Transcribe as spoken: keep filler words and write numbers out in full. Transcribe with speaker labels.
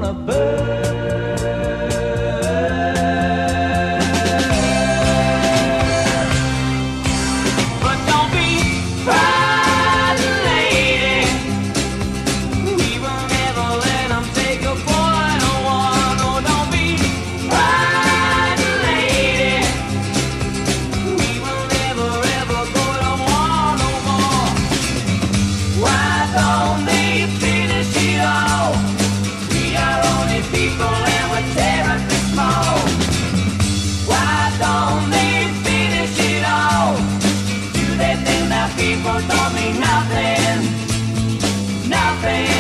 Speaker 1: a bird. But don't be frightened, lady. We will never let them take a boy to war. No, don't be frightened, lady. We will never ever go to war no more. Why don't they finish it all? We are only people and we're terribly small. Why don't they finish it all? Do they think that people don't mean nothing? Nothing.